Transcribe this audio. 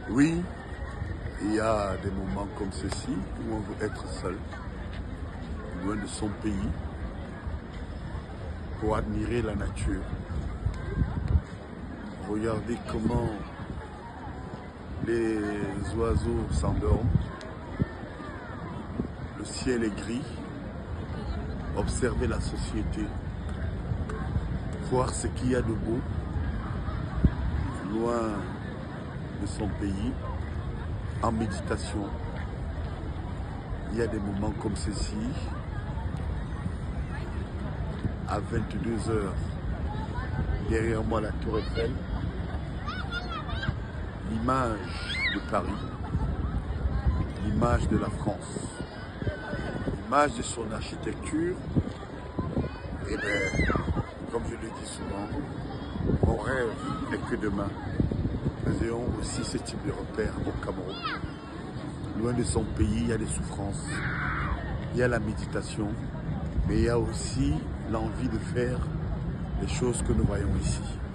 Oui, il y a des moments comme ceci où on veut être seul, loin de son pays, pour admirer la nature. Regardez comment les oiseaux s'endorment, le ciel est gris, observer la société, voir ce qu'il y a de beau, loin de son pays, en méditation. Il y a des moments comme ceci, à 22 h, derrière moi la Tour Eiffel, l'image de Paris, l'image de la France, l'image de son architecture. Et bien, comme je le dis souvent, mon rêve est que demain, nous ayons aussi ce type de repère au Cameroun. Loin de son pays, il y a des souffrances, il y a la méditation, mais il y a aussi l'envie de faire les choses que nous voyons ici.